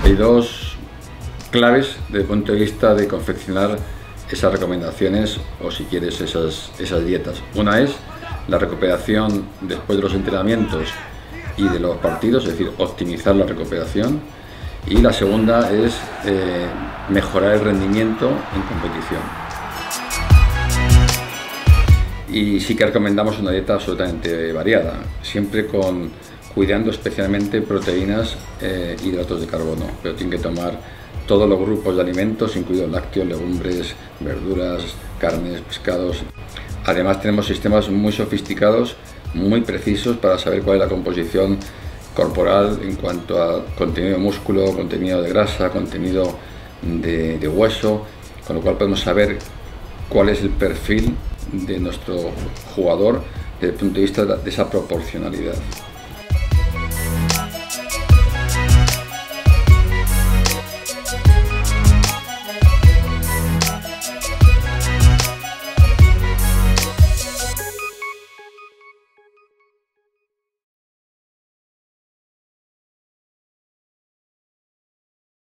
Hay dos claves desde el punto de vista de confeccionar esas recomendaciones o, si quieres, esas dietas. Una es la recuperación después de los entrenamientos y de los partidos, es decir, optimizar la recuperación. Y la segunda es mejorar el rendimiento en competición. Y sí que recomendamos una dieta absolutamente variada, siempre cuidando especialmente proteínas e hidratos de carbono, pero tienen que tomar todos los grupos de alimentos, incluidos lácteos, legumbres, verduras, carnes, pescados. Además tenemos sistemas muy sofisticados, muy precisos para saber cuál es la composición corporal en cuanto a contenido de músculo, contenido de grasa, contenido de hueso, con lo cual podemos saber cuál es el perfil de nuestro jugador desde el punto de vista de esa proporcionalidad.